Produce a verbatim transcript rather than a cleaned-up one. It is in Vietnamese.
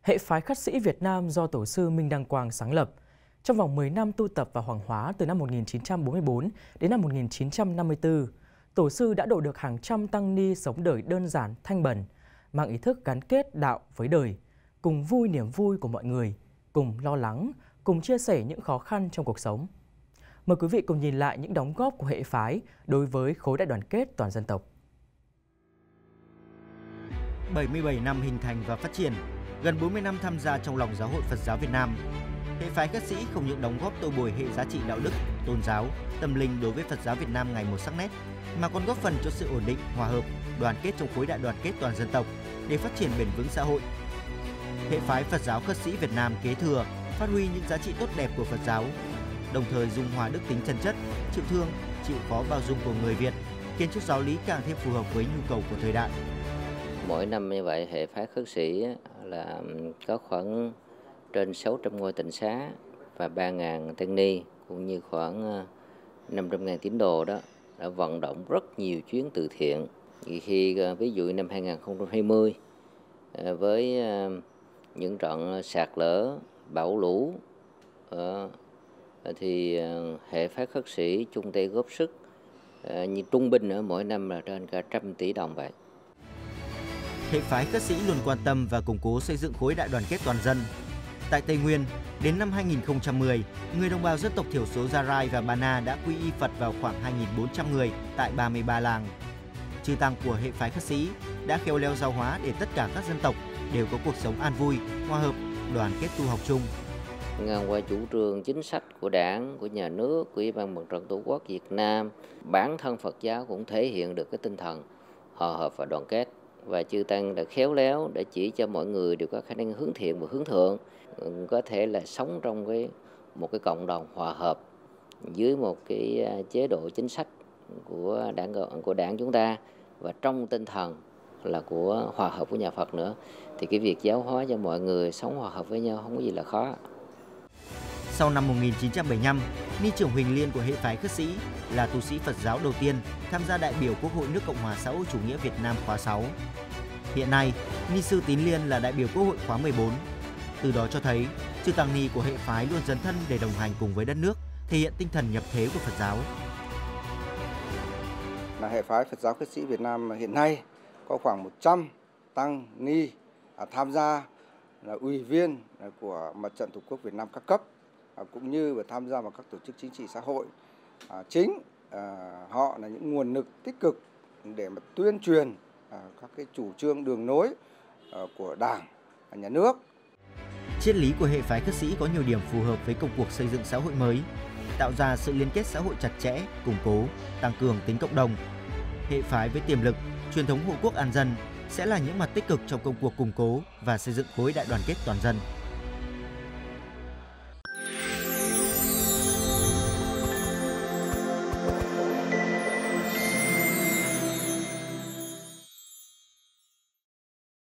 Hệ phái khất sĩ Việt Nam do Tổ sư Minh Đăng Quang sáng lập. Trong vòng mười năm tu tập và hoàng hóa từ năm một nghìn chín trăm bốn mươi tư đến năm một nghìn chín trăm năm mươi tư, Tổ sư đã độ được hàng trăm tăng ni sống đời đơn giản, thanh bần, mang ý thức gắn kết đạo với đời, cùng vui niềm vui của mọi người, cùng lo lắng, cùng chia sẻ những khó khăn trong cuộc sống. Mời quý vị cùng nhìn lại những đóng góp của hệ phái đối với khối đại đoàn kết toàn dân tộc. bảy mươi bảy năm hình thành và phát triển, gần bốn mươi năm tham gia trong lòng Giáo hội Phật giáo Việt Nam, hệ phái khất sĩ không những đóng góp tô bồi hệ giá trị đạo đức, tôn giáo, tâm linh đối với Phật giáo Việt Nam ngày một sắc nét, mà còn góp phần cho sự ổn định, hòa hợp, đoàn kết trong khối đại đoàn kết toàn dân tộc để phát triển bền vững xã hội. Hệ phái Phật giáo khất sĩ Việt Nam kế thừa, phát huy những giá trị tốt đẹp của Phật giáo, đồng thời dung hòa đức tính chân chất, chịu thương, chịu khó bao dung của người Việt, khiến cho giáo lý càng thêm phù hợp với nhu cầu của thời đại. Mỗi năm như vậy, hệ phái khất sĩ là có khoảng trên sáu trăm ngôi tịnh xá và ba nghìn tăng ni, cũng như khoảng năm trăm nghìn tín đồ đó đã vận động rất nhiều chuyến từ thiện. Khi ví dụ năm hai nghìn không trăm hai mươi với những trận sạt lở, bão lũ thì hệ phái khất sĩ chung tay góp sức, như trung bình ở mỗi năm là trên cả trăm tỷ đồng vậy. Hệ phái khất sĩ luôn quan tâm và củng cố xây dựng khối đại đoàn kết toàn dân. Tại Tây Nguyên, đến năm hai nghìn không trăm mười, người đồng bào dân tộc thiểu số Gia Rai và Ba Na đã quy y Phật vào khoảng hai nghìn bốn trăm người tại ba mươi ba làng. Chư tăng của hệ phái khất sĩ đã khéo léo giáo hóa để tất cả các dân tộc đều có cuộc sống an vui, hòa hợp, đoàn kết tu học chung. Ngang qua chủ trương chính sách của Đảng, của nhà nước, của Ủy ban Mặt trận Tổ quốc Việt Nam, bản thân Phật giáo cũng thể hiện được cái tinh thần hòa hợp và đoàn kết. Và chư tăng đã khéo léo để chỉ cho mọi người đều có khả năng hướng thiện và hướng thượng, có thể là sống trong cái một cái cộng đồng hòa hợp dưới một cái chế độ chính sách của đảng của đảng chúng ta, và trong tinh thần là của hòa hợp với nhà Phật nữa, thì cái việc giáo hóa cho mọi người sống hòa hợp với nhau không có gì là khó. Sau năm một nghìn chín trăm bảy mươi lăm, Ni trưởng Huỳnh Liên của hệ phái khất sĩ là tu sĩ Phật giáo đầu tiên tham gia đại biểu Quốc hội nước Cộng hòa xã hội chủ nghĩa Việt Nam khóa sáu. Hiện nay, Ni sư Tín Liên là đại biểu Quốc hội khóa mười bốn. Từ đó cho thấy, chư tăng ni của hệ phái luôn dấn thân để đồng hành cùng với đất nước, thể hiện tinh thần nhập thế của Phật giáo. Là hệ phái Phật giáo khất sĩ Việt Nam hiện nay có khoảng một trăm tăng ni tham gia, là ủy viên của Mặt trận Tổ quốc Việt Nam các cấp, cũng như và tham gia vào các tổ chức chính trị xã hội. À, chính à, họ là những nguồn lực tích cực để mà tuyên truyền à, các cái chủ trương đường lối à, của Đảng, nhà nước. Triết lý của hệ phái khất sĩ có nhiều điểm phù hợp với công cuộc xây dựng xã hội mới, tạo ra sự liên kết xã hội chặt chẽ, củng cố, tăng cường tính cộng đồng. Hệ phái với tiềm lực, truyền thống hộ quốc an dân sẽ là những mặt tích cực trong công cuộc củng cố và xây dựng khối đại đoàn kết toàn dân.